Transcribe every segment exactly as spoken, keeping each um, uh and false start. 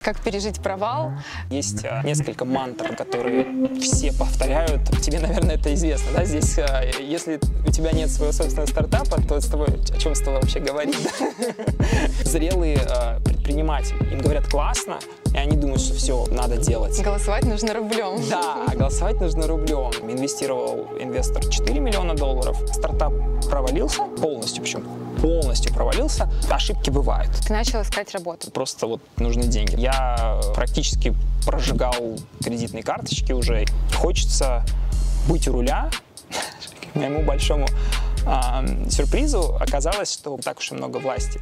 Как пережить провал? Есть а, несколько мантр, которые все повторяют. Тебе, наверное, это известно, да? Здесь, а, если у тебя нет своего собственного стартапа, то с тобой, о чем с тобой вообще говорить? Зрелые а, предприниматели, им говорят классно, и они думают, что все, надо делать. Голосовать нужно рублем. Да, а голосовать нужно рублем. Инвестировал инвестор четыре миллиона долларов, стартап провалился полностью, причем полностью провалился. Ошибки бывают. Ты начал искать работу. Просто вот нужны деньги. Я практически прожигал кредитные карточки уже. Хочется быть у руля. К моему большому э, сюрпризу оказалось, что так уж и много власти.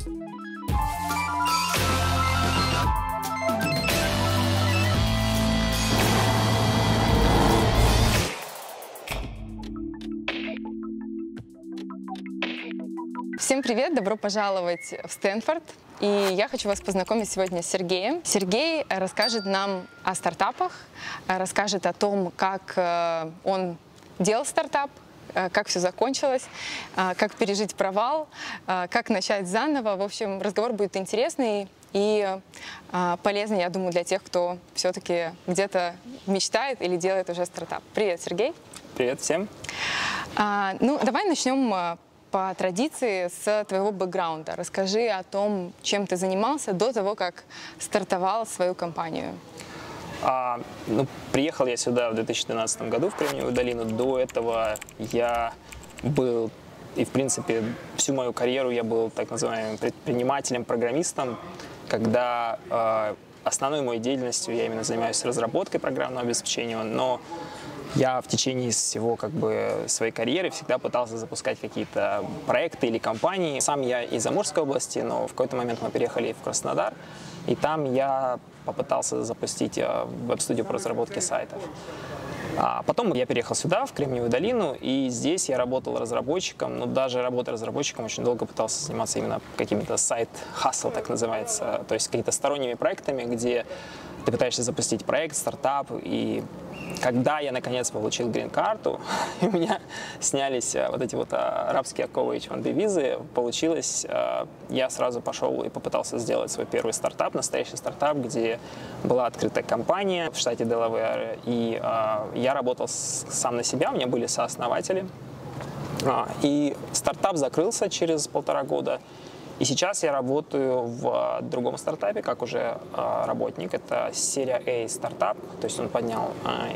Всем привет! Добро пожаловать в Стэнфорд. И я хочу вас познакомить сегодня с Сергеем. Сергей расскажет нам о стартапах, расскажет о том, как он делал стартап, как все закончилось, как пережить провал, как начать заново. В общем, разговор будет интересный и полезный, я думаю, для тех, кто все-таки где-то мечтает или делает уже стартап. Привет, Сергей! Привет всем! Ну, давай начнем по традиции с твоего бэкграунда. Расскажи о том, чем ты занимался до того, как стартовал свою компанию. А, ну, приехал я сюда в две тысячи двенадцатом году, в Кремниевую долину. До этого я был, и в принципе всю мою карьеру я был так называемым предпринимателем, программистом, когда э, основной моей деятельностью я именно занимаюсь разработкой программного обеспечения, но я в течение всего как бы своей карьеры всегда пытался запускать какие-то проекты или компании. Сам я из Амурской области, но в какой-то момент мы переехали в Краснодар, и там я попытался запустить веб-студию по разработке сайтов. А потом я переехал сюда, в Кремниевую долину, и здесь я работал разработчиком, но даже работая разработчиком очень долго пытался заниматься именно какими-то сайт-хасл, так называется, то есть какими-то сторонними проектами, где ты пытаешься запустить проект, стартап, и когда я наконец получил грин-карту, и у меня снялись вот эти вот арабские оковы эйч ван би визы, получилось, я сразу пошел и попытался сделать свой первый стартап, настоящий стартап, где была открытая компания в штате Делавэр, и я работал сам на себя, у меня были сооснователи, и стартап закрылся через полтора года. И сейчас я работаю в другом стартапе, как уже э, работник. Это серия A стартап, то есть он поднял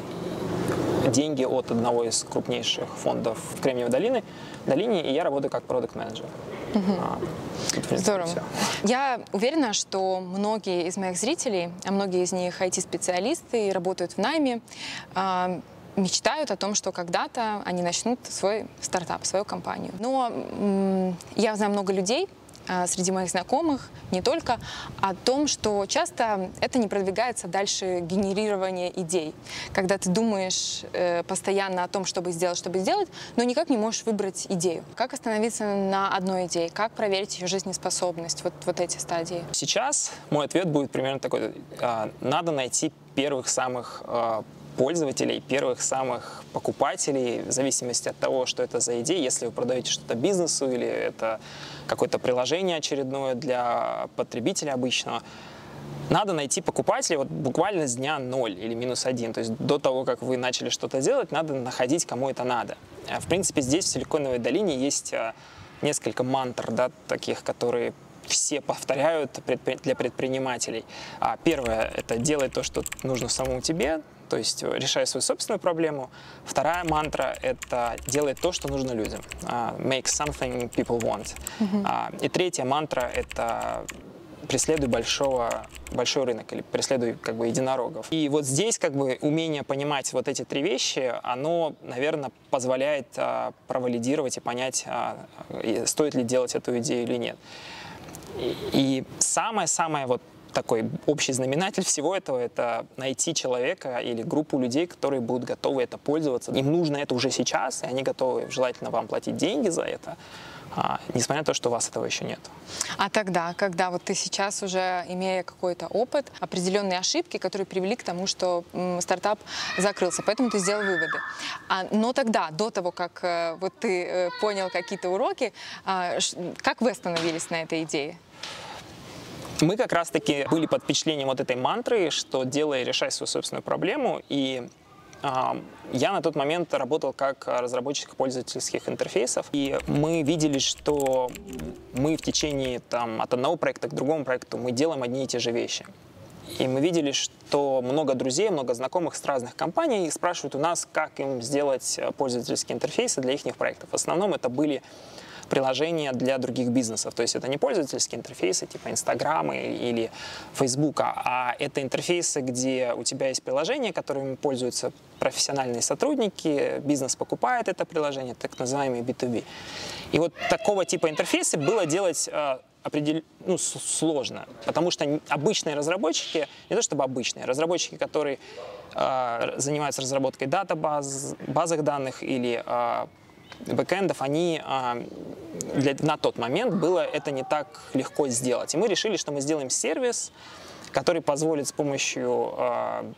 э, деньги от одного из крупнейших фондов в Кремниевой долине, долине, и я работаю как продакт-менеджер. Угу. А, Здорово. Все. Я уверена, что многие из моих зрителей, а многие из них ай ти-специалисты и работают в найме, э, мечтают о том, что когда-то они начнут свой стартап, свою компанию. Но э, я знаю много людей, среди моих знакомых, не только, о том, что часто это не продвигается дальше генерирования идей. Когда ты думаешь э, постоянно о том, чтобы сделать, чтобы сделать, но никак не можешь выбрать идею. Как остановиться на одной идее? Как проверить ее жизнеспособность? Вот, вот эти стадии. Сейчас мой ответ будет примерно такой. Надо найти первых самых пользователей, первых самых покупателей, в зависимости от того, что это за идея. Если вы продаете что-то бизнесу или это какое-то приложение очередное для потребителя обычного, надо найти покупателей вот буквально с дня ноль или минус один. То есть до того, как вы начали что-то делать, надо находить, кому это надо. В принципе, здесь, в Силиконовой долине, есть несколько мантр, да, таких, которые все повторяют для предпринимателей. Первое – это делай то, что нужно самому тебе, то есть решай свою собственную проблему. Вторая мантра – это делай то, что нужно людям. Uh, make something people want. Uh-huh. uh, и третья мантра – это преследуй большого, большой рынок или преследуй как бы единорогов. И вот здесь как бы умение понимать вот эти три вещи, оно, наверное, позволяет uh, провалидировать и понять, uh, стоит ли делать эту идею или нет. И самое-самое вот такой общий знаменатель всего этого – это найти человека или группу людей, которые будут готовы это пользоваться. Им нужно это уже сейчас, и они готовы желательно вам платить деньги за это, а, несмотря на то, что у вас этого еще нет. А тогда, когда вот ты сейчас уже, имея какой-то опыт, определенные ошибки, которые привели к тому, что м, стартап закрылся, поэтому ты сделал выводы. А, но тогда, до того, как э, вот ты э, понял какие-то уроки, э, как вы остановились на этой идее? Мы как раз-таки были под впечатлением вот этой мантры, что делай, решай свою собственную проблему. И э, я на тот момент работал как разработчик пользовательских интерфейсов. И мы видели, что мы в течение там, от одного проекта к другому проекту мы делаем одни и те же вещи. И мы видели, что много друзей, много знакомых с разных компаний спрашивают у нас, как им сделать пользовательские интерфейсы для их проектов. В основном это были приложения для других бизнесов. То есть это не пользовательские интерфейсы типа Инстаграма или Фейсбука, а это интерфейсы, где у тебя есть приложение, которыми пользуются профессиональные сотрудники, бизнес покупает это приложение, так называемый би ту би. И вот такого типа интерфейсы было делать определ... ну, сложно, потому что обычные разработчики, не то чтобы обычные, разработчики, которые э, занимаются разработкой датабаз, базах данных или э, бэкэндов, они э, для, на тот момент было это не так легко сделать. И мы решили, что мы сделаем сервис, который позволит с помощью э,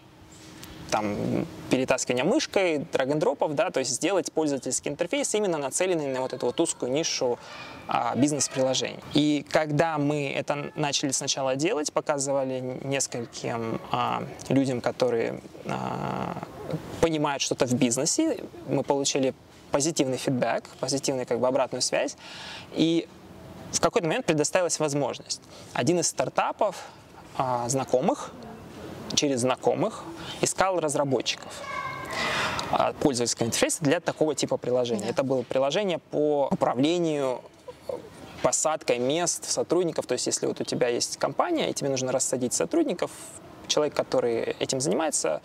там, перетаскивания мышкой, драг-н-дропов, да, то есть сделать пользовательский интерфейс, именно нацеленный на вот эту вот узкую нишу а, бизнес-приложений. И когда мы это начали сначала делать, показывали нескольким а, людям, которые а, понимают что-то в бизнесе, мы получили позитивный фидбэк, позитивную как бы обратную связь, и в какой-то момент предоставилась возможность. Один из стартапов а, знакомых, через знакомых, искал разработчиков пользовательского интерфейса для такого типа приложения. Да. Это было приложение по управлению посадкой мест сотрудников. То есть если вот у тебя есть компания, и тебе нужно рассадить сотрудников, человек, который этим занимается,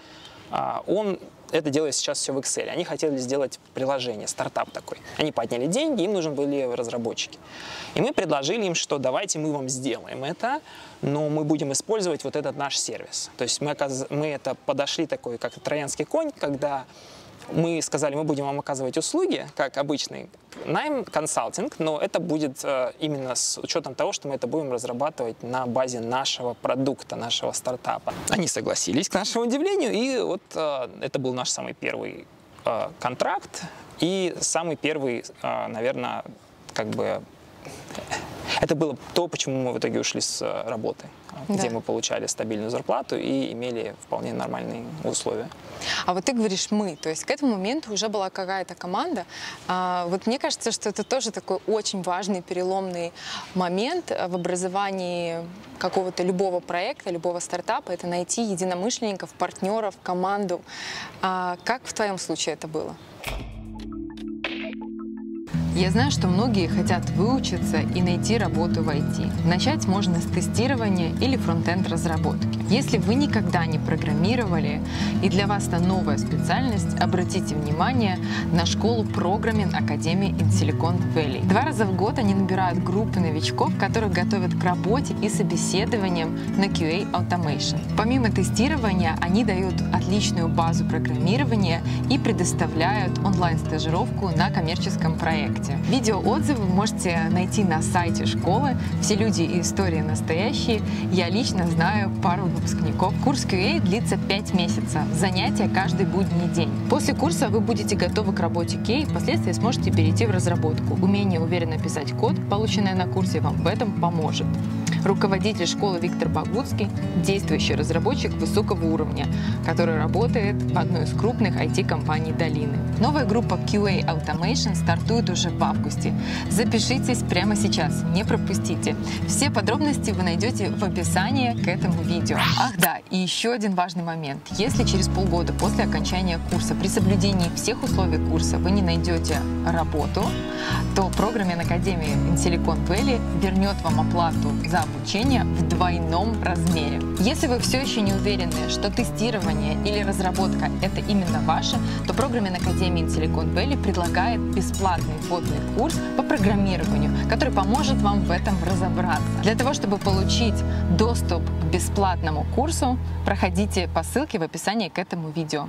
он это делает сейчас все в Excel. Они хотели сделать приложение, стартап такой. Они подняли деньги, им нужны были разработчики. И мы предложили им, что давайте мы вам сделаем это, но мы будем использовать вот этот наш сервис. То есть мы, мы это подошли такой, как троянский конь, когда мы сказали, мы будем вам оказывать услуги, как обычный найм, консалтинг, но это будет э, именно с учетом того, что мы это будем разрабатывать на базе нашего продукта, нашего стартапа. Они согласились, к нашему удивлению, и вот э, это был наш самый первый э, контракт и самый первый, э, наверное, как бы... Это было то, почему мы в итоге ушли с работы, да. Где мы получали стабильную зарплату и имели вполне нормальные условия. А вот ты говоришь «мы», то есть к этому моменту уже была какая-то команда. А, вот мне кажется, что это тоже такой очень важный переломный момент в образовании какого-то любого проекта, любого стартапа. Это найти единомышленников, партнеров, команду. А как в твоем случае это было? Я знаю, что многие хотят выучиться и найти работу в ай ти. Начать можно с тестирования или фронт-энд разработки. Если вы никогда не программировали и для вас это новая специальность, обратите внимание на школу Programming Academy in Silicon Valley. Два раза в год они набирают группы новичков, которых готовят к работе и собеседованиям на кью эй Automation. Помимо тестирования, они дают отличную базу программирования и предоставляют онлайн-стажировку на коммерческом проекте. Видеоотзывы вы можете найти на сайте школы. Все люди и истории настоящие. Я лично знаю пару выпускников. Курс кью эй длится пять месяцев. Занятия каждый будний день. После курса вы будете готовы к работе кей, впоследствии сможете перейти в разработку. Умение уверенно писать код, полученное на курсе, вам в этом поможет. Руководитель школы Виктор Богутский – действующий разработчик высокого уровня, который работает в одной из крупных ай ти-компаний долины. Новая группа кью эй Automation стартует уже в августе. Запишитесь прямо сейчас, не пропустите. Все подробности вы найдете в описании к этому видео. Ах да, и еще один важный момент. Если через полгода после окончания курса при соблюдении всех условий курса вы не найдете работу, то Programming Academy in Silicon Valley вернет вам оплату за обучение в двойном размере. Если вы все еще не уверены, что тестирование или разработка — это именно ваше, то Programming Academy in Silicon Valley предлагает бесплатный вводный курс по программированию, который поможет вам в этом разобраться. Для того, чтобы получить доступ к бесплатному курсу, проходите по ссылке в описании к этому видео.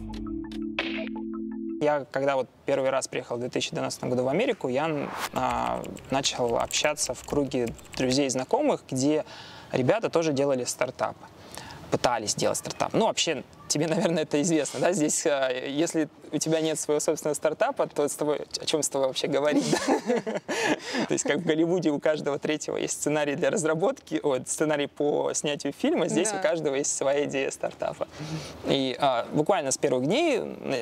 Я, когда вот первый раз приехал в две тысячи двенадцатом году в Америку, я а, начал общаться в круге друзей и знакомых, где ребята тоже делали стартапы. пытались сделать стартап. Ну, вообще, тебе, наверное, это известно, да? Здесь, если у тебя нет своего собственного стартапа, то с тобой, о чем с тобой вообще говорить, да? То есть, как в Голливуде у каждого третьего есть сценарий для разработки, ой, сценарий по снятию фильма, здесь у каждого есть своя идея стартапа. И буквально с первых дней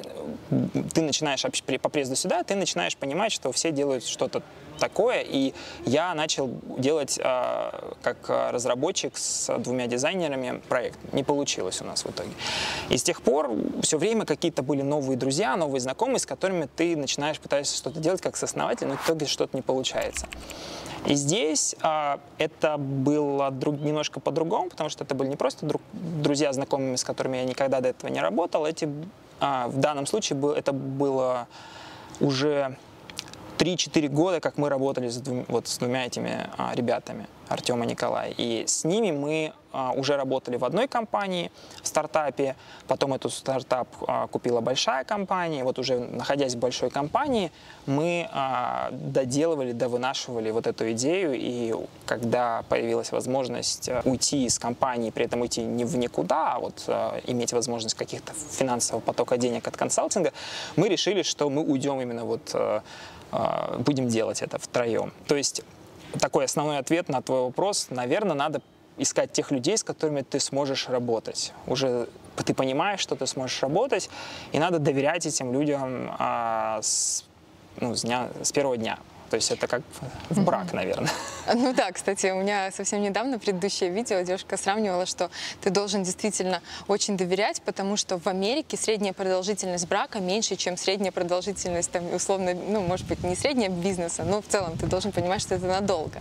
ты начинаешь, по приезду сюда, ты начинаешь понимать, что все делают что-то такое, и я начал делать э, как разработчик с двумя дизайнерами проект. Не получилось у нас в итоге. И с тех пор все время какие-то были новые друзья, новые знакомые, с которыми ты начинаешь пытаться что-то делать как сооснователь, но в итоге что-то не получается. И здесь э, это было друг, немножко по-другому, потому что это были не просто друг, друзья, знакомыми, с которыми я никогда до этого не работал. Эти, э, в данном случае был, это было уже три-четыре года, как мы работали с, двум, вот, с двумя этими а, ребятами, Артем и Николай. И с ними мы а, уже работали в одной компании, в стартапе. Потом эту стартап а, купила большая компания. Вот уже находясь в большой компании, мы а, доделывали, довынашивали вот эту идею. И когда появилась возможность уйти из компании, при этом уйти не в никуда, а вот а, иметь возможность каких-то финансового потока денег от консалтинга, мы решили, что мы уйдем именно вот а, будем делать это втроем. То есть такой основной ответ на твой вопрос: наверное, надо искать тех людей, с которыми ты сможешь работать. Уже ты понимаешь, что ты сможешь работать, и надо доверять этим людям а, с, ну, с, дня, с первого дня. То есть это как в брак, наверное. Ну да, кстати, у меня совсем недавно предыдущее видео девушка сравнивала, что ты должен действительно очень доверять, потому что в Америке средняя продолжительность брака меньше, чем средняя продолжительность, там, условно, ну, может быть, не средняя бизнеса, но в целом ты должен понимать, что это надолго.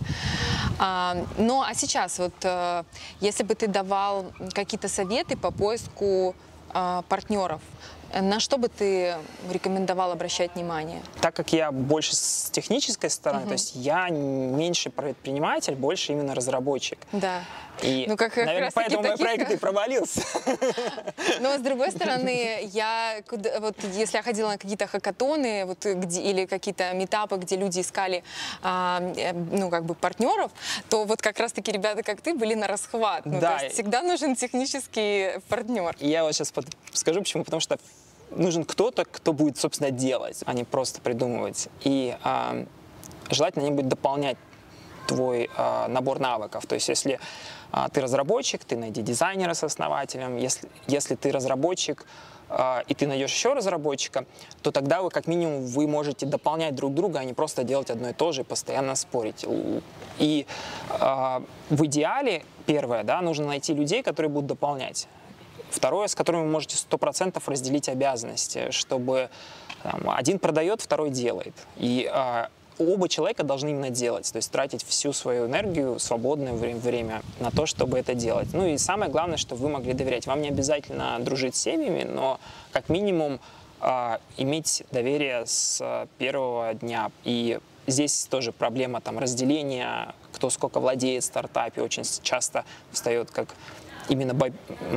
А, ну, а сейчас, вот, если бы ты давал какие-то советы по поиску а, партнеров, на что бы ты рекомендовал обращать внимание? Так как я больше с технической стороны, uh-huh. то есть я меньше предприниматель, больше именно разработчик. Да. И, ну, как, наверное, как поэтому таких... мой проект и провалился. Но, с другой стороны, я, вот, если я ходила на какие-то хакатоны вот, где, или какие-то митапы, где люди искали а, ну, как бы партнеров, то вот как раз-таки ребята, как ты, были на расхват. Ну, да. То есть всегда нужен технический партнер. И я вот сейчас скажу, почему. Потому что нужен кто-то, кто будет, собственно, делать, а не просто придумывать. И а, желательно они будут дополнять твой а, набор навыков. То есть если а, ты разработчик, ты найди дизайнера с основателем. Если, если ты разработчик, а, и ты найдешь еще разработчика, то тогда вы, как минимум, вы можете дополнять друг друга, а не просто делать одно и то же и постоянно спорить. И а, в идеале, первое, да, нужно найти людей, которые будут дополнять. Второе, с которыми вы можете сто процентов разделить обязанности, чтобы там, один продает, второй делает. И а, оба человека должны именно делать, то есть тратить всю свою энергию, свободное время на то, чтобы это делать. Ну и самое главное, чтобы вы могли доверять. Вам не обязательно дружить с семьями, но как минимум а, иметь доверие с первого дня. И здесь тоже проблема там, разделения, кто сколько владеет в стартапе, очень часто встает как именно by,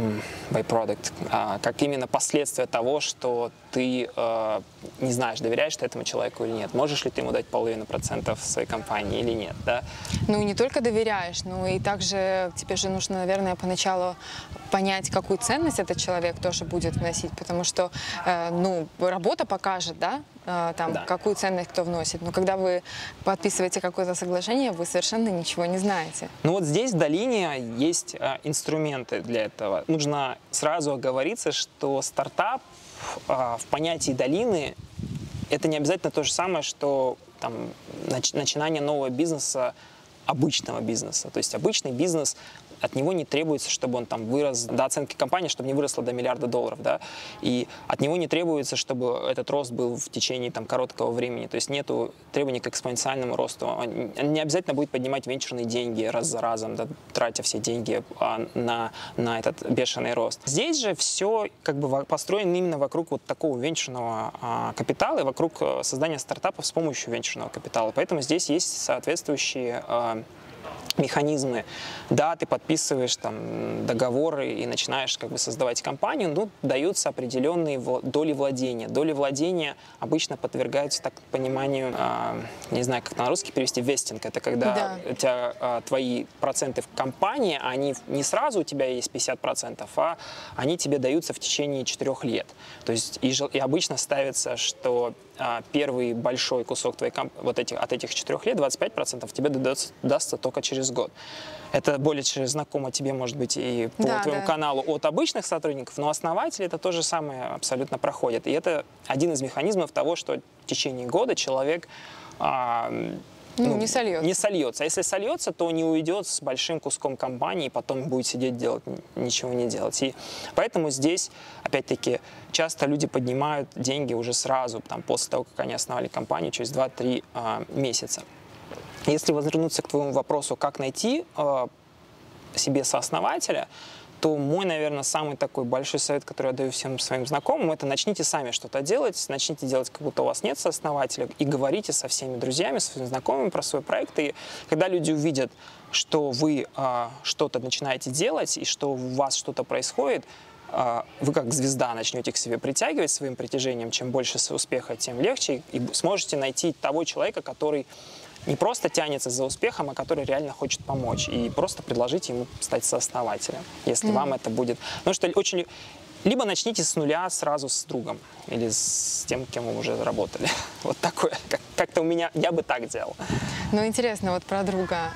byproduct, а, как именно последствия того, что ты э, не знаешь, доверяешь ты этому человеку или нет. Можешь ли ты ему дать половину процентов своей компании или нет, да? Ну, не только доверяешь, но и также тебе же нужно, наверное, поначалу понять, какую ценность этот человек тоже будет вносить, потому что, э, ну, работа покажет, да, э, там, да. какую ценность кто вносит. Но когда вы подписываете какое-то соглашение, вы совершенно ничего не знаете. Ну вот здесь в долине есть э, инструменты для этого. Нужно сразу оговориться, что стартап в понятии долины это не обязательно то же самое, что там, нач начинание нового бизнеса, обычного бизнеса. То есть обычный бизнес, от него не требуется, чтобы он там вырос до оценки компании, чтобы не выросло до миллиарда долларов, да, и от него не требуется, чтобы этот рост был в течение там короткого времени, то есть нету требований к экспоненциальному росту. Он не обязательно будет поднимать венчурные деньги раз за разом, да, тратя все деньги а, на, на этот бешеный рост. Здесь же все как бы построено именно вокруг вот такого венчурного а, капитала и вокруг создания стартапов с помощью венчурного капитала, поэтому здесь есть соответствующие а, механизмы. Да, ты подписываешь там договоры и начинаешь как бы создавать компанию, но даются определенные доли владения. Доли владения обычно подвергаются, так пониманию, э, не знаю, как на русский перевести, вестинг. Это когда да. у тебя э, твои проценты в компании, они не сразу у тебя есть пятьдесят процентов, а они тебе даются в течение четырех лет. То есть и, и обычно ставится, что э, первый большой кусок твоей вот этих, от этих четырех лет, двадцать пять процентов, тебе дастся, дастся только через год. Это более знакомо тебе, может быть, и по да, твоему да. каналу от обычных сотрудников, но основатели это то же самое абсолютно проходит. И это один из механизмов того, что в течение года человек а, ну, ну, не сольется. не сольется. А если сольется, то не уйдет с большим куском компании, и потом будет сидеть делать, ничего не делать. И поэтому здесь, опять-таки, часто люди поднимают деньги уже сразу, там, после того, как они основали компанию, через два-три а, месяца. Если вернуться к твоему вопросу, как найти э, себе сооснователя, то мой, наверное, самый такой большой совет, который я даю всем своим знакомым, это начните сами что-то делать, начните делать, как будто у вас нет сооснователя, и говорите со всеми друзьями, со своими знакомыми про свой проект. И когда люди увидят, что вы э, что-то начинаете делать, и что у вас что-то происходит, э, вы как звезда начнете к себе притягивать своим притяжением. Чем больше успеха, тем легче, и сможете найти того человека, который не просто тянется за успехом, а который реально хочет помочь. И просто предложите ему стать сооснователем, если mm-hmm. вам это будет. Потому что очень... Либо начните с нуля сразу с другом или с тем, кем вы уже работали. Вот такое. Как-то у меня... Я бы так делал. Ну, интересно вот про друга.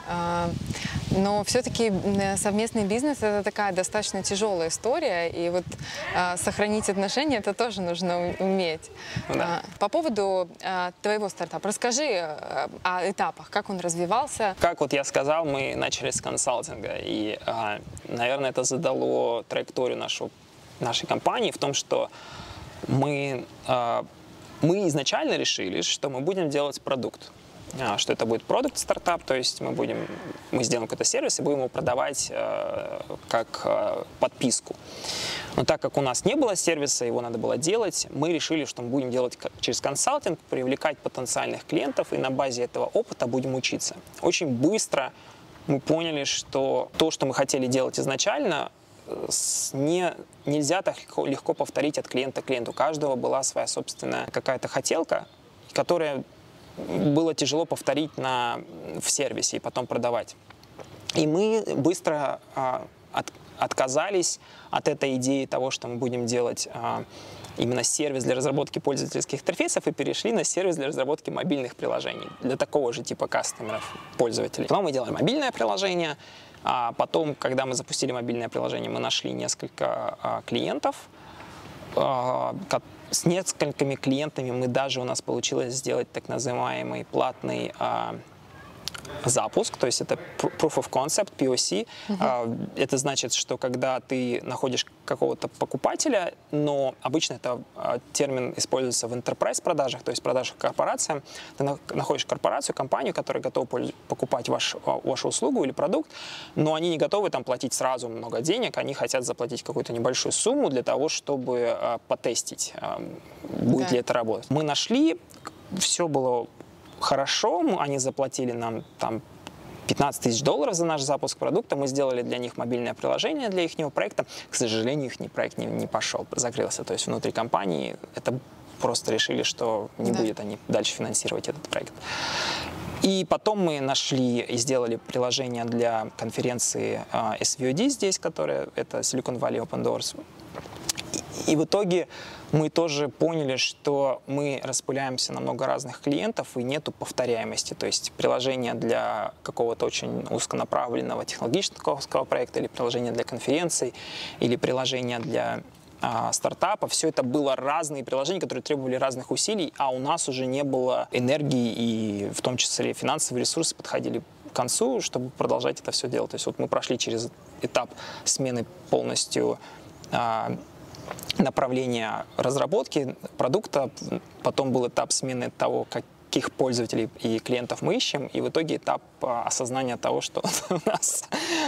Но все-таки совместный бизнес – это такая достаточно тяжелая история. И вот сохранить отношения – это тоже нужно уметь. Да. По поводу твоего стартапа. Расскажи о этапах, как он развивался. Как вот я сказал, мы начали с консалтинга. И, наверное, это задало траекторию нашего нашей компании в том, что мы, э, мы изначально решили, что мы будем делать продукт, а, что это будет продукт-стартап, то есть мы, будем, мы сделаем какой-то сервис и будем его продавать э, как э, подписку. Но так как у нас не было сервиса, его надо было делать, мы решили, что мы будем делать через консалтинг, привлекать потенциальных клиентов и на базе этого опыта будем учиться. Очень быстро мы поняли, что то, что мы хотели делать изначально, Не, нельзя так легко, легко повторить от клиента к клиенту. У каждого была своя собственная какая-то хотелка, которая было тяжело повторить на, в сервисе и потом продавать. И мы быстро а, от, отказались от этой идеи того, что мы будем делать а, именно сервис для разработки пользовательских интерфейсов, и перешли на сервис для разработки мобильных приложений для такого же типа кастомеров, пользователей. Потом мы делали мобильное приложение. А потом, когда мы запустили мобильное приложение, мы нашли несколько а, клиентов. А, с несколькими клиентами мы даже у нас получилось сделать так называемый платный а, запуск, то есть это Proof of Concept, пи о си. Uh-huh. Это значит, что когда ты находишь какого-то покупателя, но обычно это термин используется в enterprise продажах, то есть продажах корпорациям, ты находишь корпорацию, компанию, которая готова покупать ваш, вашу услугу или продукт, но они не готовы там платить сразу много денег, они хотят заплатить какую-то небольшую сумму для того, чтобы потестить, будет да. ли это работать. Мы нашли, все было хорошо, они заплатили нам там пятнадцать тысяч долларов за наш запуск продукта, мы сделали для них мобильное приложение для их проекта. К сожалению, их проект не, не пошел, закрылся. То есть внутри компании это просто решили, что не да. будет они дальше финансировать этот проект. И потом мы нашли и сделали приложение для конференции uh, эс ви о ди здесь, которая это Silicon Valley Open Doors. И, и в итоге мы тоже поняли, что мы распыляемся на много разных клиентов и нету повторяемости. То есть приложение для какого-то очень узконаправленного технологического проекта или приложение для конференций или приложение для а, стартапа. Все это было разные приложения, которые требовали разных усилий, а у нас уже не было энергии и в том числе финансовые ресурсы подходили к концу, чтобы продолжать это все делать. То есть вот мы прошли через этап смены полностью а, направления разработки продукта, потом был этап смены того, каких пользователей и клиентов мы ищем, и в итоге этап осознания того, что у нас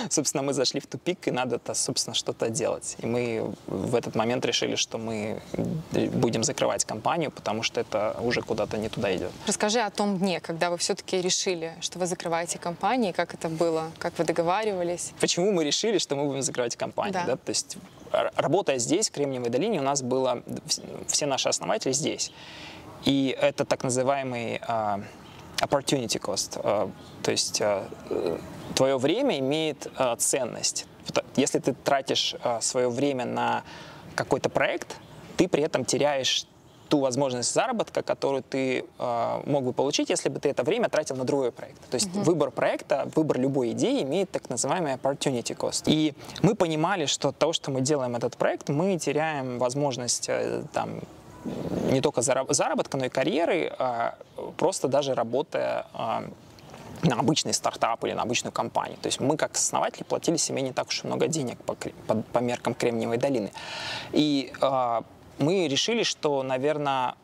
собственно, мы зашли в тупик, и надо, собственно, что-то делать. И мы в этот момент решили, что мы будем закрывать компанию, потому что это уже куда-то не туда идет. Расскажи о том дне, когда вы все-таки решили, что вы закрываете компанию, как это было, как вы договаривались. Почему мы решили, что мы будем закрывать компанию? Да. Да? То есть, работая здесь, в Кремниевой долине, у нас было, все наши основатели здесь. И это так называемый uh, opportunity cost, uh, то есть uh, твое время имеет uh, ценность. Если ты тратишь uh, свое время на какой-то проект, ты при этом теряешь ту возможность заработка, которую ты э, мог бы получить, если бы ты это время тратил на другой проект. То есть uh-huh. выбор проекта, выбор любой идеи имеет так называемый opportunity cost. И мы понимали, что от того, что мы делаем этот проект, мы теряем возможность э, там, не только заработка, но и карьеры, э, просто даже работая э, на обычный стартап или на обычную компанию. То есть мы, как основатели, платили себе не так уж и много денег по, по, по меркам Кремниевой долины. И э, мы решили, что, наверное,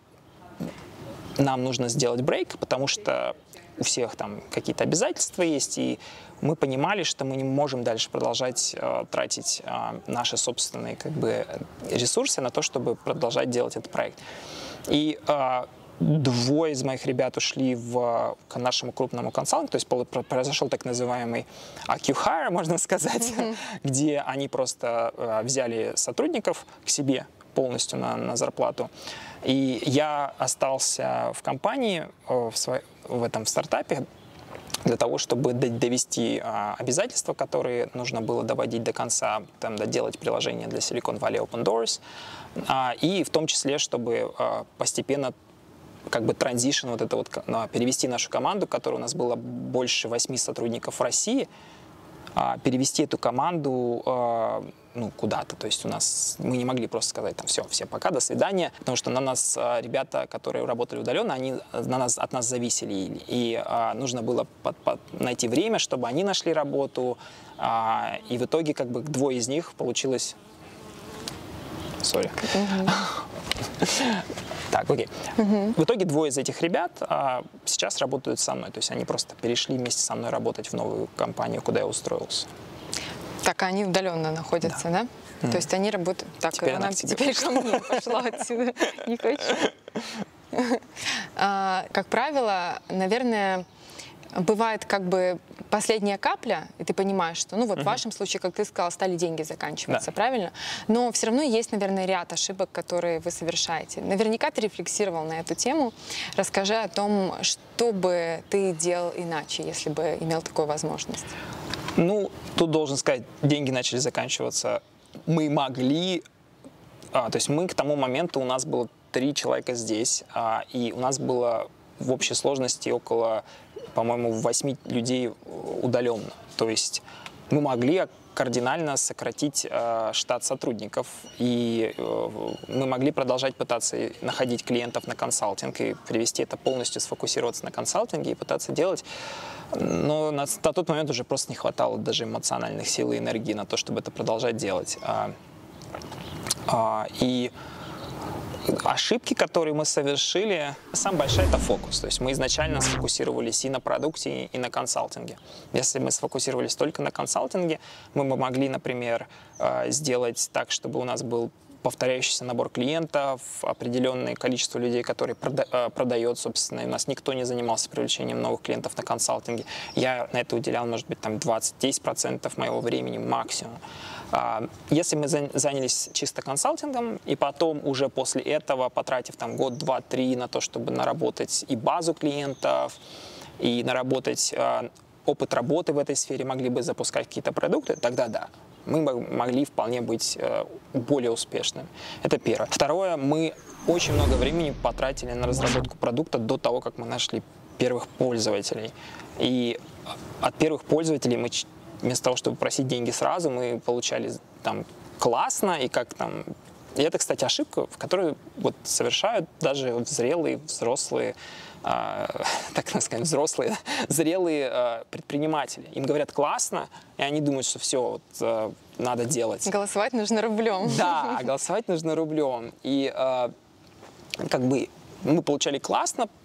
нам нужно сделать брейк, потому что у всех там какие-то обязательства есть, и мы понимали, что мы не можем дальше продолжать э, тратить э, наши собственные как бы, ресурсы на то, чтобы продолжать делать этот проект. И э, двое из моих ребят ушли в, к нашему крупному консалтингу, то есть произошел так называемый acqui-hire, можно сказать, mm-hmm. где они просто э, взяли сотрудников к себе полностью на, на зарплату. И я остался в компании, в, свой, в этом стартапе, для того, чтобы довести а, обязательства, которые нужно было доводить до конца, там, доделать приложение для Silicon Valley Open Doors, а, и в том числе, чтобы а, постепенно как бы транзишн, вот это вот, а, перевести нашу команду, которая у нас было больше восьми сотрудников в России, а, перевести эту команду а, ну, куда-то. То есть у нас мы не могли просто сказать там все, всем пока, до свидания, потому что на нас а, ребята, которые работали удаленно, они на нас, от нас зависели. И, и а, нужно было под, под, найти время, чтобы они нашли работу. А, и в итоге как бы двое из них получилось... Сори. Так, окей. В итоге двое из этих ребят а, сейчас работают со мной. То есть они просто перешли вместе со мной работать в новую компанию, куда я устроился. Так, они удаленно находятся, да? да? Mm. То есть они работают... Так, теперь она, она теперь ко мне пошла отсюда. Не хочу. а, как правило, наверное, бывает как бы последняя капля, и ты понимаешь, что, ну вот uh-huh. в вашем случае, как ты сказал, стали деньги заканчиваться, да. правильно? Но все равно есть, наверное, ряд ошибок, которые вы совершаете. Наверняка ты рефлексировал на эту тему. Расскажи о том, что бы ты делал иначе, если бы имел такую возможность. Ну, тут должен сказать, деньги начали заканчиваться. Мы могли, а, то есть мы к тому моменту, у нас было три человека здесь, а, и у нас было в общей сложности около, по-моему, восьми людей удаленно. То есть мы могли кардинально сократить э, штат сотрудников, и э, мы могли продолжать пытаться находить клиентов на консалтинг и привести это полностью, сфокусироваться на консалтинге и пытаться делать. Но на, на тот момент уже просто не хватало даже эмоциональных сил и энергии на то, чтобы это продолжать делать. А, а, и ошибки, которые мы совершили, самая большая — это фокус. То есть мы изначально сфокусировались и на продукте, и на консалтинге. Если мы сфокусировались только на консалтинге, мы бы могли, например, сделать так, чтобы у нас был повторяющийся набор клиентов, определенное количество людей, которые прода продает, собственно, и у нас никто не занимался привлечением новых клиентов на консалтинге. Я на это уделял, может быть, там двадцать-десять процентов моего времени максимум. Если мы занялись чисто консалтингом, и потом уже после этого, потратив там год, два, три на то, чтобы наработать и базу клиентов, и наработать опыт работы в этой сфере, могли бы запускать какие-то продукты, тогда да, мы могли вполне быть более успешными. Это первое. Второе, мы очень много времени потратили на разработку продукта до того, как мы нашли первых пользователей. И от первых пользователей мы, вместо того, чтобы просить деньги сразу, мы получали там классно, и как там... И это, кстати, ошибка, в которую вот совершают даже зрелые, взрослые, э, так сказать, взрослые, зрелые э, предприниматели. Им говорят классно, и они думают, что все, вот, э, надо делать. Голосовать нужно рублем. Да, голосовать нужно рублем. И э, как бы мы получали классно,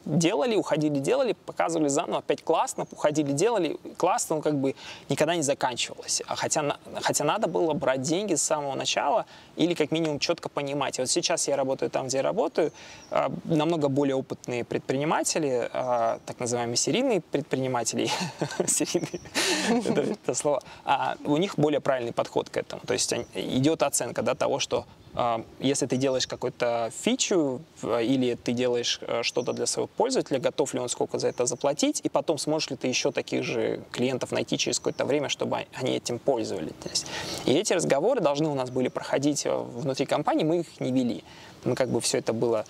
делали, уходили, делали, показывали заново, опять классно, уходили, делали, классно, но как бы никогда не заканчивалось. А хотя, хотя надо было брать деньги с самого начала или как минимум четко понимать. И вот сейчас я работаю там, где я работаю, намного более опытные предприниматели, так называемые серийные предприниматели, серийные, это слово, у них более правильный подход к этому. То есть идет оценка, да, того, что если ты делаешь какую-то фичу или ты делаешь что-то для своего пользователя, готов ли он сколько за это заплатить, и потом сможешь ли ты еще таких же клиентов найти через какое-то время, чтобы они этим пользовались. И эти разговоры должны у нас были проходить внутри компании, мы их не вели. Мы как бы все это было...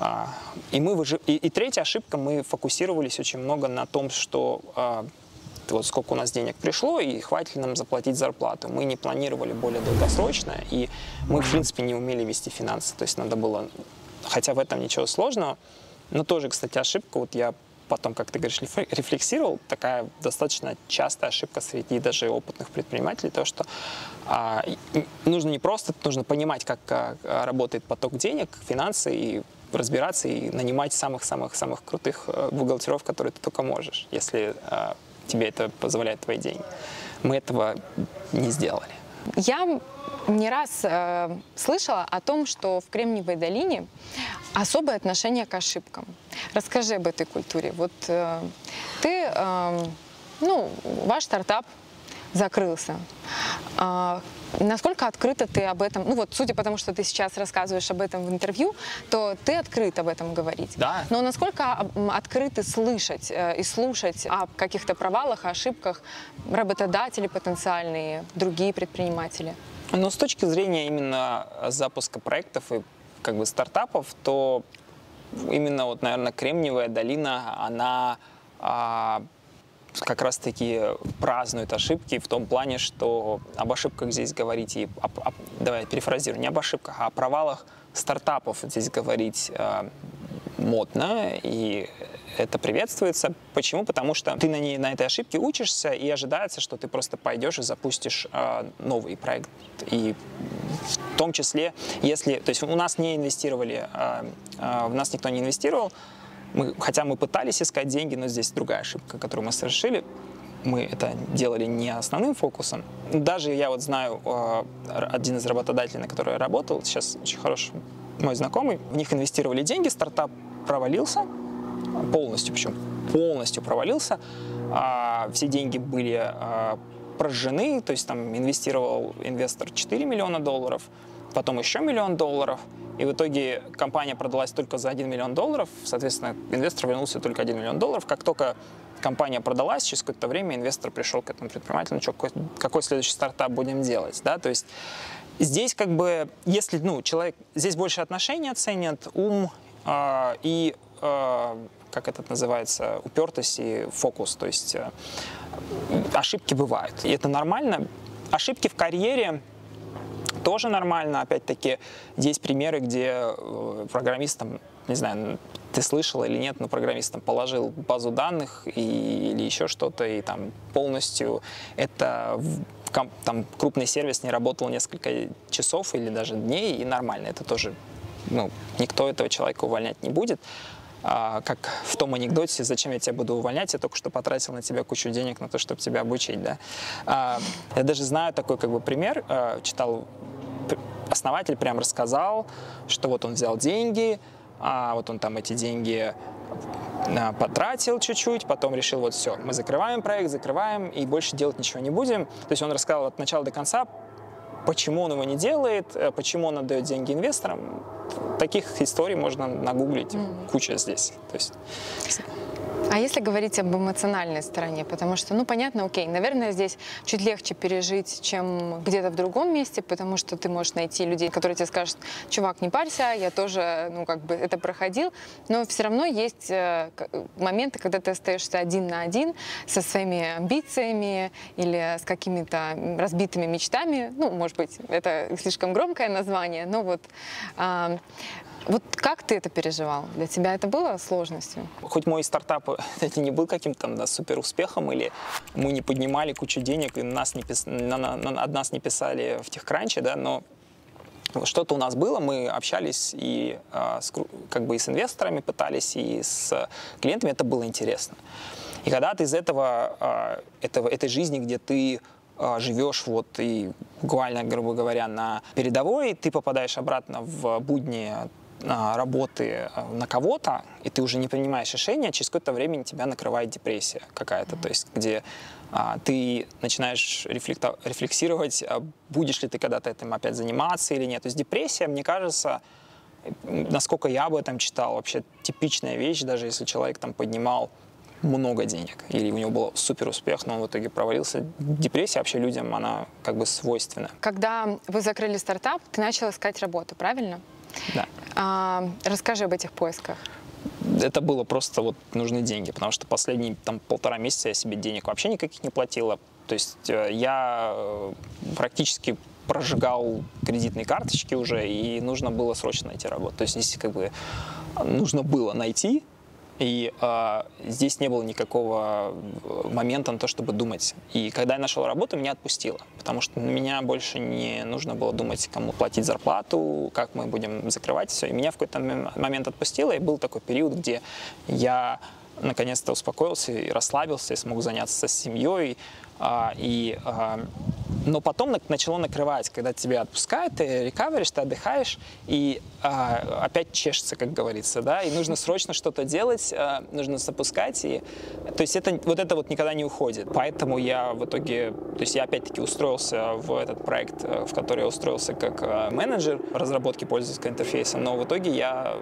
И, мы выжив... и, и третья ошибка, мы фокусировались очень много на том, что... вот сколько у нас денег пришло, и хватит ли нам заплатить зарплату. Мы не планировали более долгосрочно, и мы, в принципе, не умели вести финансы. То есть надо было, хотя в этом ничего сложного, но тоже, кстати, ошибка, вот я потом, как ты говоришь, рефлексировал, такая достаточно частая ошибка среди даже опытных предпринимателей, то, что а, нужно не просто, нужно понимать, как а, работает поток денег, финансы, и разбираться, и нанимать самых-самых-самых крутых а, бухгалтеров, которые ты только можешь, если... А, тебе это позволяет твои деньги. Мы этого не сделали. Я не раз э, слышала о том, что в Кремниевой долине особое отношение к ошибкам. Расскажи об этой культуре. Вот э, ты, э, ну, ваш стартап закрылся. А, насколько открыто ты об этом, ну вот, судя по тому, что ты сейчас рассказываешь об этом в интервью, то ты открыт об этом говорить. Да. Но насколько открыты слышать э, и слушать о каких-то провалах, ошибках работодатели потенциальные, другие предприниматели? Но с точки зрения именно запуска проектов и как бы стартапов, то именно вот, наверное, Кремниевая долина, она... А, как раз-таки празднуют ошибки в том плане, что об ошибках здесь говорить, и об, об, давай я перефразирую, не об ошибках, а о провалах стартапов здесь говорить э, модно, и это приветствуется. Почему? Потому что ты на, ней, на этой ошибке учишься, и ожидается, что ты просто пойдешь и запустишь э, новый проект. И в том числе, если... То есть у нас не инвестировали, э, э, в нас никто не инвестировал, Мы, хотя мы пытались искать деньги, но здесь другая ошибка, которую мы совершили. Мы это делали не основным фокусом. Даже я вот знаю э, один из работодателей, на который я работал, сейчас очень хороший мой знакомый, в них инвестировали деньги, стартап провалился полностью, причем полностью провалился. Э, все деньги были э, прожжены, то есть там инвестировал инвестор четыре миллиона долларов, потом еще миллион долларов. И в итоге компания продалась только за один миллион долларов, соответственно, инвестор вернулся только один миллион долларов. Как только компания продалась, через какое-то время инвестор пришел к этому предпринимателю, ну что, какой, какой следующий стартап будем делать, да, то есть здесь как бы, если, ну, человек, здесь больше отношения ценят, ум э, и, э, как это называется, упертость и фокус, то есть э, ошибки бывают, и это нормально. Ошибки в карьере тоже нормально, опять-таки, есть примеры, где программистам, не знаю, ты слышал или нет, но программистам положил базу данных и, или еще что-то, и там полностью это там крупный сервис не работал несколько часов или даже дней, и нормально, это тоже, ну, никто этого человека увольнять не будет. А, как в том анекдоте, зачем я тебя буду увольнять, я только что потратил на тебя кучу денег на то, чтобы тебя обучить, да. А, я даже знаю такой как бы пример, а, читал, основатель прям рассказал, что вот он взял деньги, а вот он там эти деньги а, потратил чуть-чуть, потом решил, вот все, мы закрываем проект, закрываем и больше делать ничего не будем. То есть он рассказал от начала до конца, почему он его не делает, почему он отдает деньги инвесторам. Таких историй можно нагуглить, mm-hmm. куча здесь. То есть... А если говорить об эмоциональной стороне, потому что, ну, понятно, окей, наверное, здесь чуть легче пережить, чем где-то в другом месте, потому что ты можешь найти людей, которые тебе скажут: чувак, не парься, я тоже, ну, как бы это проходил, но все равно есть моменты, когда ты остаешься один на один со своими амбициями или с какими-то разбитыми мечтами, ну, может быть, это слишком громкое название, но вот... А, Вот как ты это переживал? Для тебя это было сложностью? Хоть мой стартап это не был каким-то там, да, супер успехом, или мы не поднимали кучу денег, и нас не пис... на, на, на, от нас не писали в TechCrunch, да, но что-то у нас было, мы общались и с, как бы и с инвесторами пытались, и с клиентами, это было интересно. И когда ты из этого, этого этой жизни, где ты живешь вот и буквально, грубо говоря, на передовой, ты попадаешь обратно в будни работы на кого-то, и ты уже не принимаешь решения, через какое-то время тебя накрывает депрессия какая-то, то есть где а, ты начинаешь рефлексировать, а будешь ли ты когда-то этим опять заниматься или нет. То есть депрессия, мне кажется, насколько я об этом читал, вообще типичная вещь, даже если человек там поднимал много денег, или у него был супер успех, но он в итоге провалился. Депрессия вообще людям, она как бы свойственна. Когда вы закрыли стартап, ты начал искать работу, правильно? Да. А, расскажи об этих поисках. Это было просто вот нужны деньги, потому что последние там полтора месяца я себе денег вообще никаких не платила. То есть я практически прожигал кредитные карточки уже, и нужно было срочно найти работу. То есть здесь как бы нужно было найти, и э, здесь не было никакого момента на то, чтобы думать. И когда я нашел работу, меня отпустило, потому что на меня больше не нужно было думать, кому платить зарплату, как мы будем закрывать все. И меня в какой-то момент отпустило, и был такой период, где я наконец-то успокоился и расслабился, и смог заняться семьей. Э, и, э, но потом начало накрывать, когда тебя отпускают, ты рекаверишь, ты отдыхаешь, и а, опять чешется, как говорится, да, и нужно срочно что-то делать, а, нужно запускать, и, то есть это, вот это вот никогда не уходит. Поэтому я в итоге, то есть я опять-таки устроился в этот проект, в который я устроился как а, менеджер разработки пользовательского интерфейса, но в итоге я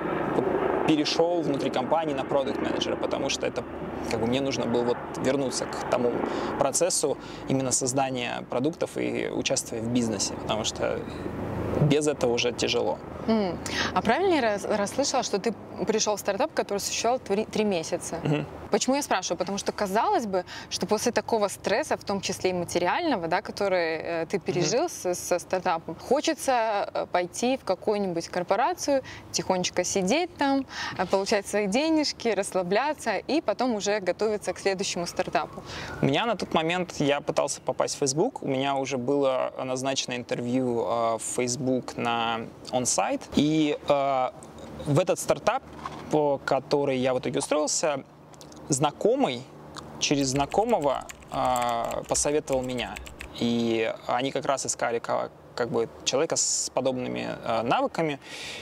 перешел внутри компании на продакт-менеджера, потому что это как бы мне нужно было вот вернуться к тому процессу именно создания продуктов и участия в бизнесе, потому что без этого уже тяжело. Mm. А правильно я расслышала, что ты пришел в стартап, который существовал три месяца? Mm-hmm. Почему я спрашиваю? Потому что казалось бы, что после такого стресса, в том числе и материального, да, который э, ты пережил mm-hmm. со, со стартапом, хочется пойти в какую-нибудь корпорацию, тихонечко сидеть там, получать свои денежки, расслабляться и потом уже готовиться к следующему стартапу. У меня на тот момент, я пытался попасть в Facebook, у меня уже было назначено интервью э, в Facebook на on-site, и э, в этот стартап, по который я в итоге устроился, знакомый через знакомого э, посоветовал меня. И они как раз искали как, как бы человека с подобными э, навыками.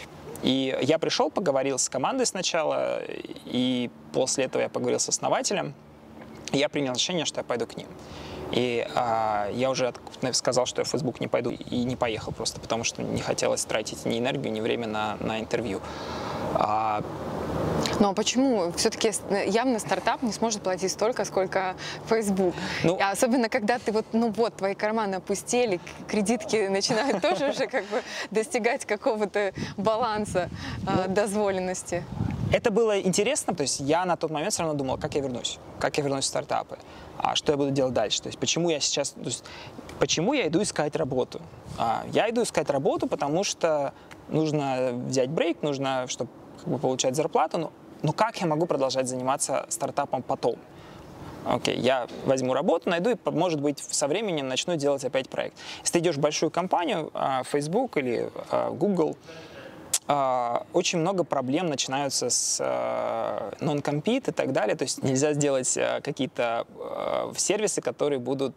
И я пришел, поговорил с командой сначала, и после этого я поговорил с основателем. И я принял решение, что я пойду к ним. И а, я уже сказал, что я в Facebook не пойду, и не поехал просто, потому что не хотелось тратить ни энергию, ни время на, на интервью. А... Ну а почему? Все-таки явно стартап не сможет платить столько, сколько Facebook. Ну, а особенно, когда ты вот, ну вот, твои карманы опустели, кредитки начинают тоже уже как бы достигать какого-то баланса ну, дозволенности. Это было интересно, то есть я на тот момент все равно думал, как я вернусь, как я вернусь в стартапы, а что я буду делать дальше, то есть почему я сейчас, то есть, почему я иду искать работу. А, я иду искать работу, потому что нужно взять брейк, нужно, чтобы как бы, получать зарплату, но, но как я могу продолжать заниматься стартапом потом? Окей, я возьму работу, найду и, может быть, со временем начну делать опять проект. Если ты идешь в большую компанию, Facebook или Google, очень много проблем начинаются с non-compete и так далее. То есть нельзя сделать какие-то сервисы, которые будут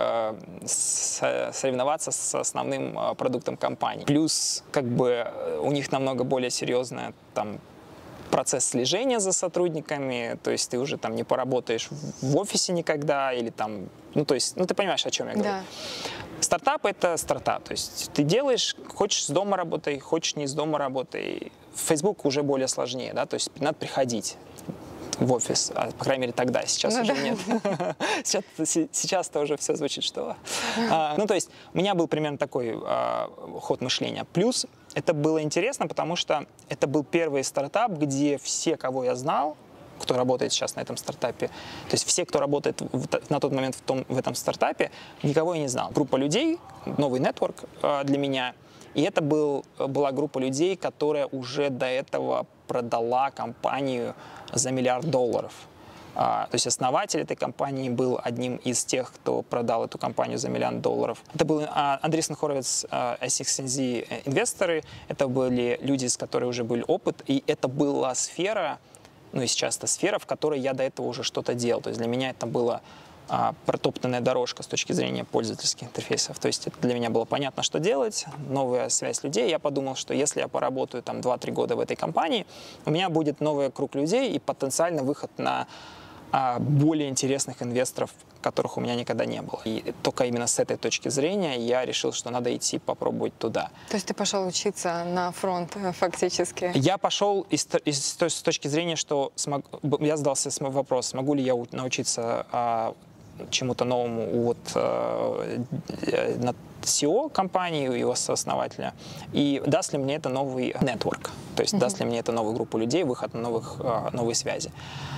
соревноваться с основным продуктом компании. Плюс как бы у них намного более серьезная там процесс слежения за сотрудниками, то есть ты уже там не поработаешь в офисе никогда, или там, ну то есть, ну ты понимаешь, о чем я говорю. Да. Стартап — это стартап, то есть ты делаешь, хочешь с дома работай, хочешь не с дома работай. В Facebook уже более сложнее, да, то есть надо приходить в офис, а, по крайней мере тогда, сейчас ну, уже да. нет. сейчас, сейчас-то уже все звучит, что... а, ну то есть у меня был примерно такой а, ход мышления. Плюс это было интересно, потому что это был первый стартап, где все, кого я знал, кто работает сейчас на этом стартапе, то есть все, кто работает в, на тот момент в, том, в этом стартапе, никого я не знал. Группа людей, новый нетворк э, для меня, и это был, была группа людей, которая уже до этого продала компанию за миллиард долларов. то есть основатель этой компании был одним из тех, кто продал эту компанию за миллион долларов. Это был Андрей Хоровиц, эс икс эн зет инвесторы, это были люди, с которыми уже был опыт, и это была сфера, ну и сейчас это сфера, в которой я до этого уже что-то делал. То есть для меня это была а, протоптанная дорожка с точки зрения пользовательских интерфейсов. То есть это для меня было понятно, что делать, новая связь людей. Я подумал, что если я поработаю там два-три года в этой компании, у меня будет новый круг людей и потенциально выход на а, более интересных инвесторов, которых у меня никогда не было. И только именно с этой точки зрения я решил, что надо идти попробовать туда. То есть ты пошел учиться на фронт фактически? Я пошел из, из, с точки зрения, что смог, я задался вопрос, смогу ли я научиться а, чему-то новому от а, си и о компании, его сооснователя, и даст ли мне это новый нетворк, то есть mm-hmm. даст ли мне это новую группу людей, выход на новых, а, новые связи.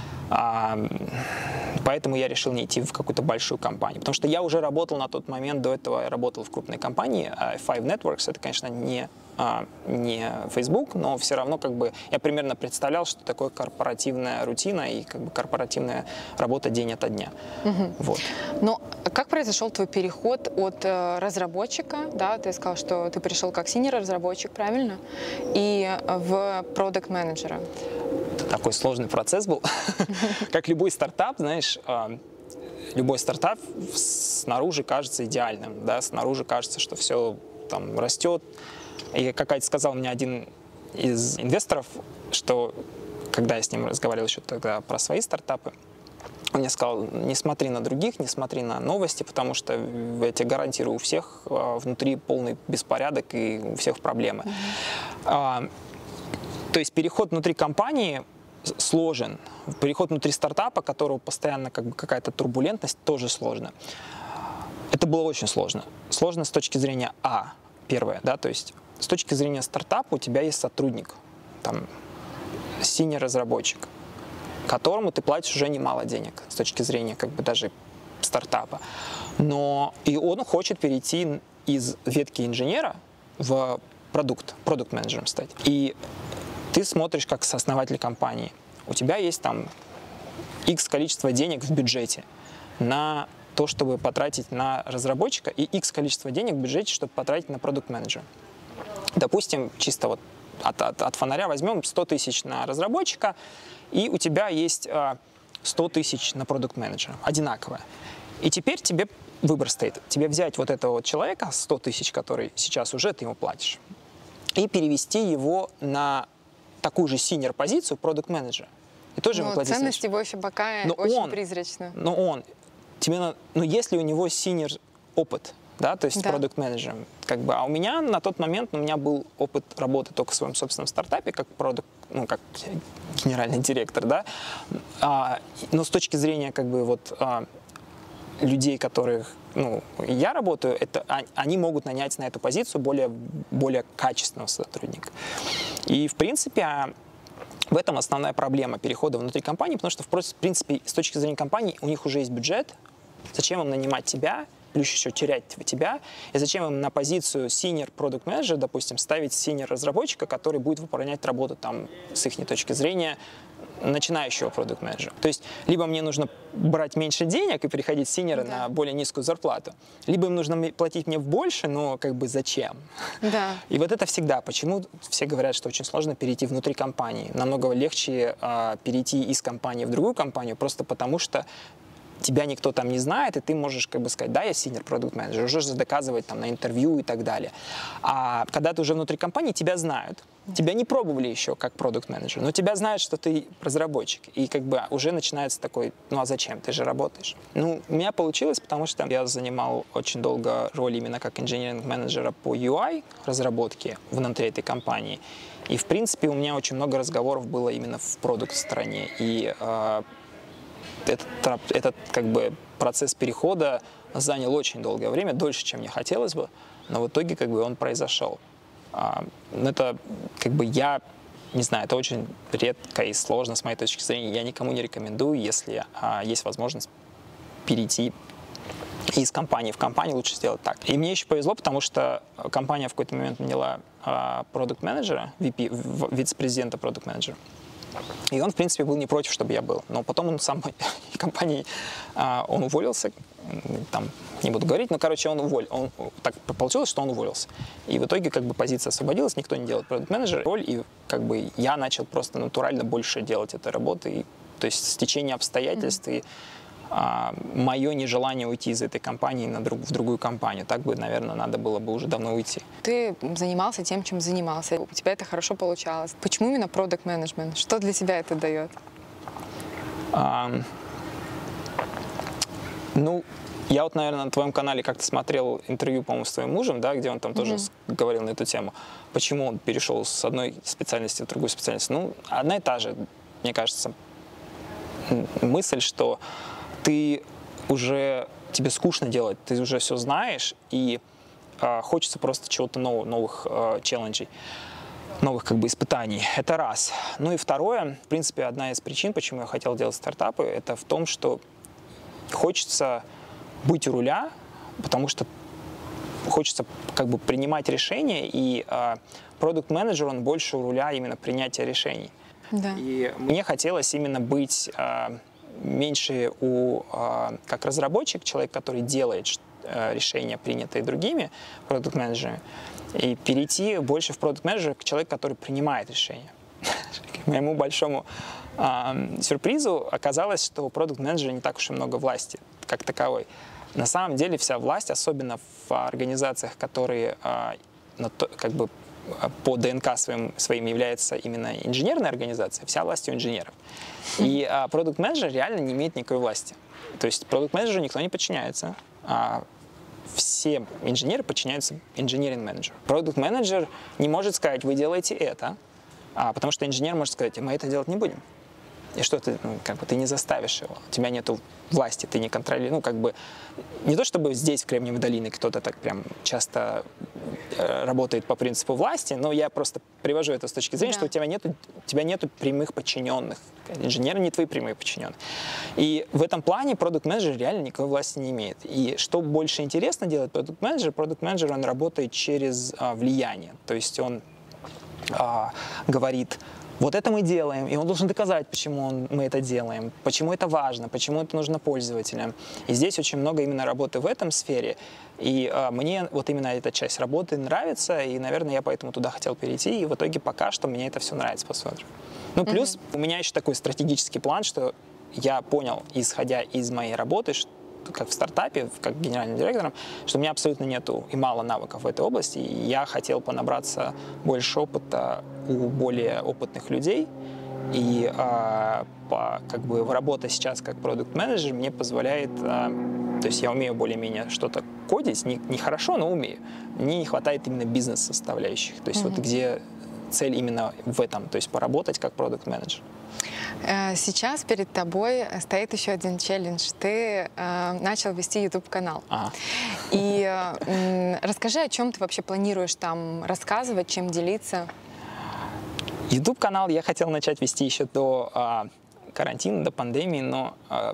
А, поэтому я решил не идти в какую-то большую компанию, потому что я уже работал на тот момент, до этого я работал в крупной компании, Five Networks, это, конечно, не, не Facebook, но все равно как бы я примерно представлял, что такое корпоративная рутина и как бы корпоративная работа день ото дня. Угу. Вот. Но как произошел твой переход от разработчика, да, ты сказал, что ты пришел как синьор-разработчик, правильно, и в продакт-менеджера? Такой сложный процесс был. Как любой стартап, знаешь, любой стартап снаружи кажется идеальным, да, снаружи кажется, что все там растет. И как сказал мне один из инвесторов, что когда я с ним разговаривал еще тогда про свои стартапы, он мне сказал, не смотри на других, не смотри на новости, потому что я тебе гарантирую, у всех внутри полный беспорядок и у всех проблемы. Mm-hmm. То есть переход внутри компании сложен. Переход внутри стартапа, которого постоянно как бы какая-то турбулентность, тоже сложно. Это было очень сложно. Сложно с точки зрения А, первое, да, то есть с точки зрения стартапа у тебя есть сотрудник, там, синьор-разработчик, которому ты платишь уже немало денег с точки зрения как бы даже стартапа. Но и он хочет перейти из ветки инженера в продукт, продукт-менеджером стать. И ты смотришь как сооснователь компании. У тебя есть там X количество денег в бюджете на то, чтобы потратить на разработчика, и X количество денег в бюджете, чтобы потратить на продукт-менеджера. Допустим, чисто вот от, от, от фонаря возьмем сто тысяч на разработчика, и у тебя есть сто тысяч на продукт-менеджера. Одинаковое. И теперь тебе выбор стоит. Тебе взять вот этого вот человека, сто тысяч, который сейчас уже ты ему платишь, и перевести его на такую же синьор-позицию продукт-менеджера. И тоже ему платить. Ценность его еще пока но очень он, призрачна. Но он, тебе, на, ну если у него синьор-опыт, да, то есть да. продукт-менеджером, как бы, а у меня на тот момент, у меня был опыт работы только в своем собственном стартапе, как продукт, ну, как генеральный директор, да, а, но с точки зрения, как бы, вот, а, людей, которых, ну, я работаю, это, они могут нанять на эту позицию более, более качественного сотрудника. И, в принципе, в этом основная проблема перехода внутри компании, потому что, в принципе, с точки зрения компании у них уже есть бюджет. Зачем им нанимать тебя, плюс еще терять тебя, и зачем им на позицию senior product manager, допустим, ставить senior разработчика, который будет выполнять работу там с их точки зрения начинающего продукт менеджера. То есть либо мне нужно брать меньше денег и переходить с синьора да. на более низкую зарплату, либо им нужно платить мне больше, но как бы зачем? Да. И вот это всегда. Почему все говорят, что очень сложно перейти внутри компании? Намного легче э, перейти из компании в другую компанию, просто потому что тебя никто там не знает, и ты можешь как бы сказать, да, я senior продукт менеджер, уже доказывать там на интервью и так далее. А когда ты уже внутри компании, тебя знают. Тебя не пробовали еще как продукт менеджер, но тебя знают, что ты разработчик. И как бы уже начинается такой, ну а зачем? Ты же работаешь. Ну, у меня получилось, потому что я занимал очень долго роль именно как инженеринг-менеджера по ю ай разработке внутри этой компании. И, в принципе, у меня очень много разговоров было именно в продукт-стороне. И э, этот, этот как бы процесс перехода занял очень долгое время, дольше, чем мне хотелось бы, но в итоге как бы он произошел. Это как бы я не знаю, это очень редко и сложно с моей точки зрения. Я никому не рекомендую, если а, есть возможность перейти из компании в компанию, лучше сделать так. И мне еще повезло, потому что компания в какой-то момент наняла продукт-менеджера, ви пи, вице-президента продукт-менеджера. И он, в принципе, был не против, чтобы я был. Но потом он сам компании, он уволился, там, не буду говорить, но, короче, он уволил. Он, так получилось, что он уволился. И в итоге, как бы, позиция освободилась, никто не делает продакт-менеджер роль, и, как бы, я начал просто натурально больше делать этой работы. И, то есть, стечение обстоятельств mm-hmm. и а, мое нежелание уйти из этой компании на друг, в другую компанию. Так бы, наверное, надо было бы уже давно уйти. Ты занимался тем, чем занимался. У тебя это хорошо получалось. Почему именно продакт-менеджмент? Что для тебя это дает? А, ну, я вот, наверное, на твоем канале как-то смотрел интервью, по-моему, с твоим мужем, да, где он там тоже mm-hmm. говорил на эту тему. Почему он перешел с одной специальности в другую специальность? Ну, одна и та же, мне кажется, мысль, что ты уже, тебе скучно делать, ты уже все знаешь, и э, хочется просто чего-то нового, новых э, челленджей, новых как бы испытаний. Это раз. Ну и второе, в принципе, одна из причин, почему я хотел делать стартапы, это в том, что хочется быть у руля, потому что хочется как бы принимать решения, и продакт-менеджер, он больше у руля именно принятия решений. Да. И мне хотелось именно быть а, меньше у, а, как разработчик, человек, который делает а, решения, принятые другими продакт-менеджерами, и перейти больше в продакт-менеджера к человеку, который принимает решения. К моему большому а, сюрпризу оказалось, что у продакт-менеджера не так уж и много власти как таковой. На самом деле вся власть, особенно в организациях, которые а, на то, как бы по ДНК своим, своим является именно инженерная организация, вся власть у инженеров. И а, продакт-менеджер реально не имеет никакой власти. То есть продакт-менеджеру никто не подчиняется. А все инженеры подчиняются инженеринг-менеджеру. Продакт-менеджер не может сказать, вы делаете это, а, потому что инженер может сказать, мы это делать не будем. И что ты, ну, как бы, ты не заставишь его, у тебя нету власти, ты не контролируешь, ну, как бы, не то чтобы здесь, в Кремниевой долине, кто-то так прям часто э, работает по принципу власти, но я просто привожу это с точки зрения, да. что у тебя нету, у тебя нету прямых подчиненных, инженеры не твои прямые подчиненные. И в этом плане продакт-менеджер реально никакой власти не имеет. И что больше интересно делать продакт-менеджер, продакт-менеджер, он работает через а, влияние, то есть он а, говорит, вот это мы делаем, и он должен доказать, почему он, мы это делаем, почему это важно, почему это нужно пользователям. И здесь очень много именно работы в этом сфере. И а, мне вот именно эта часть работы нравится, и, наверное, я поэтому туда хотел перейти, и в итоге пока что мне это все нравится, посмотрим. Ну, плюс mm-hmm. у меня еще такой стратегический план, что я понял, исходя из моей работы, что как в стартапе, как генеральным директором, что у меня абсолютно нету и мало навыков в этой области, и я хотел понабраться больше опыта у более опытных людей, и а, по, как бы работа сейчас как продакт-менеджер мне позволяет, а, то есть я умею более-менее что-то кодить, не, не хорошо, но умею. Мне не хватает именно бизнес-составляющих, то есть mm-hmm. вот где цель именно в этом, то есть поработать как продакт-менеджер. Сейчас перед тобой стоит еще один челлендж. Ты э, начал вести ютуб-канал. Ага. И э, расскажи, о чем ты вообще планируешь там рассказывать, чем делиться? ютуб-канал я хотел начать вести еще до э, карантина, до пандемии, но э,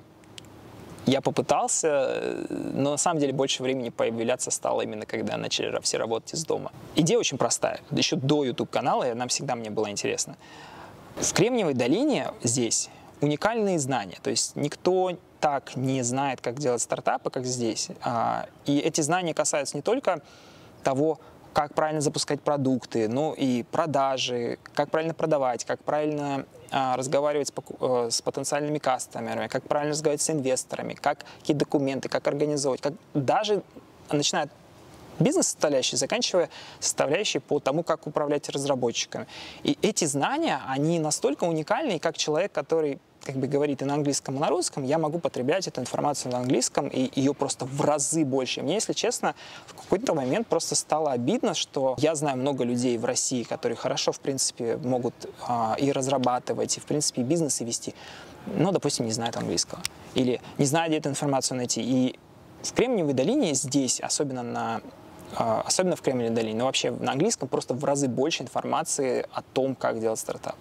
я попытался, но на самом деле больше времени появляться стало именно когда начали все работать из дома. Идея очень простая. Еще до ютуб-канала она всегда мне была интересна. В Кремниевой долине здесь уникальные знания, то есть никто так не знает, как делать стартапы, как здесь. И эти знания касаются не только того, как правильно запускать продукты, но и продажи, как правильно продавать, как правильно разговаривать с потенциальными кастомерами, как правильно разговаривать с инвесторами, как, какие документы, как организовывать, как даже начиная бизнес-составляющей, заканчивая составляющей по тому, как управлять разработчиками. И эти знания, они настолько уникальны, и как человек, который как бы говорит и на английском, и на русском, я могу потреблять эту информацию на английском, и ее просто в разы больше. Мне, если честно, в какой-то момент просто стало обидно, что я знаю много людей в России, которые хорошо, в принципе, могут а, и разрабатывать, и, в принципе, и бизнесы вести, но, допустим, не знают английского. Или не знают, где эту информацию найти. И в Кремниевой долине здесь, особенно на особенно в Кремниевой долине, но вообще на английском просто в разы больше информации о том, как делать стартап.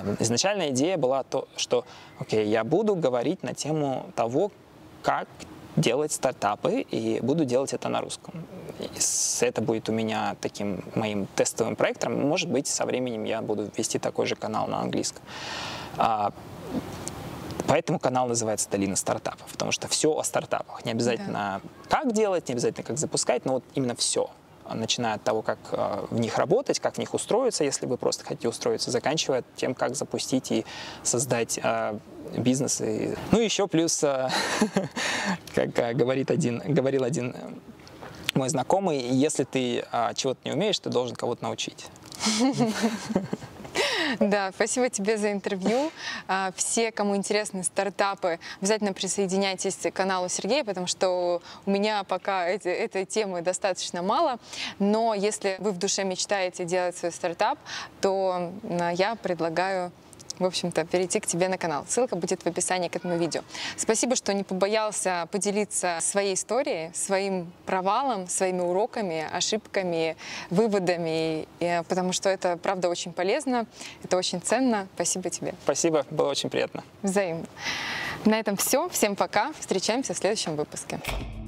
Изначальная идея была то, что, окей, я буду говорить на тему того, как делать стартапы, и буду делать это на русском. И это будет у меня таким моим тестовым проектом. Может быть, со временем я буду вести такой же канал на английском. Поэтому канал называется «Долина стартапов», потому что все о стартапах. Не обязательно да. как делать, не обязательно как запускать, но вот именно все. Начиная от того, как э, в них работать, как в них устроиться, если вы просто хотите устроиться, заканчивая тем, как запустить и создать э, бизнес. И... Ну, еще плюс, э, как э, говорит один, говорил один э, мой знакомый, если ты э, чего-то не умеешь, ты должен кого-то научить. Да, спасибо тебе за интервью. Все, кому интересны стартапы, обязательно присоединяйтесь к каналу Сергея, потому что у меня пока эти, этой темы достаточно мало. Но если вы в душе мечтаете делать свой стартап, то я предлагаю, в общем-то, перейти к тебе на канал. Ссылка будет в описании к этому видео. Спасибо, что не побоялся поделиться своей историей, своим провалом, своими уроками, ошибками, выводами, потому что это, правда, очень полезно, это очень ценно. Спасибо тебе. Спасибо, было очень приятно. Взаимно. На этом все. Всем пока. Встречаемся в следующем выпуске.